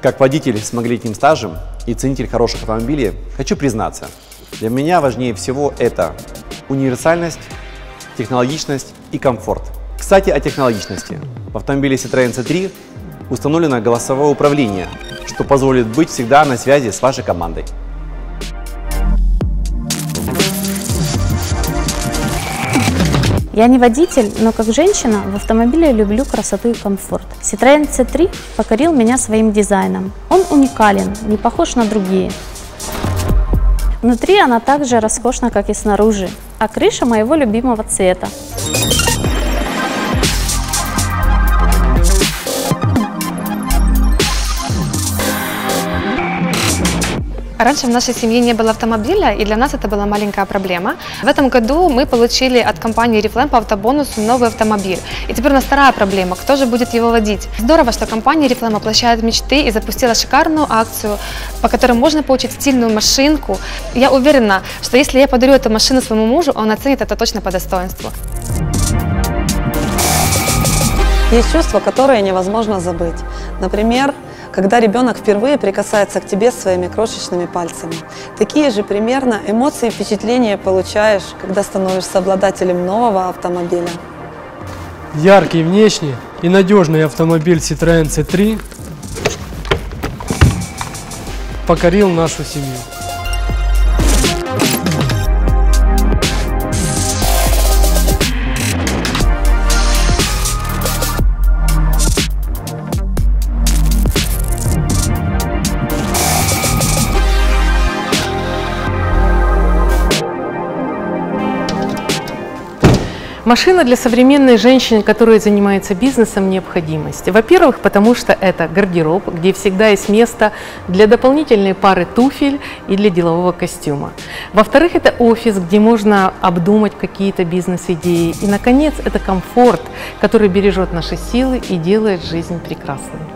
Как водитель с многолетним стажем и ценитель хороших автомобилей, хочу признаться, для меня важнее всего это универсальность, технологичность и комфорт. Кстати, о технологичности. В автомобиле Citroën C3 установлено голосовое управление, что позволит быть всегда на связи с вашей командой. Я не водитель, но как женщина в автомобиле люблю красоту и комфорт. Citroën C3 покорил меня своим дизайном. Он уникален, не похож на другие. Внутри она так же роскошна, как и снаружи, а крыша моего любимого цвета. Раньше в нашей семье не было автомобиля, и для нас это была маленькая проблема. В этом году мы получили от компании Oriflame по автобонусу новый автомобиль. И теперь у нас вторая проблема – кто же будет его водить? Здорово, что компания Oriflame воплощает мечты и запустила шикарную акцию, по которой можно получить стильную машинку. Я уверена, что если я подарю эту машину своему мужу, он оценит это точно по достоинству. Есть чувства, которые невозможно забыть. Например, когда ребенок впервые прикасается к тебе своими крошечными пальцами. Такие же примерно эмоции и впечатления получаешь, когда становишься обладателем нового автомобиля. Яркий внешне и надежный автомобиль Citroën C3 покорил нашу семью. Машина для современной женщины, которая занимается бизнесом, необходимость. Во-первых, потому что это гардероб, где всегда есть место для дополнительной пары туфель и для делового костюма. Во-вторых, это офис, где можно обдумать какие-то бизнес-идеи. И, наконец, это комфорт, который бережет наши силы и делает жизнь прекрасной.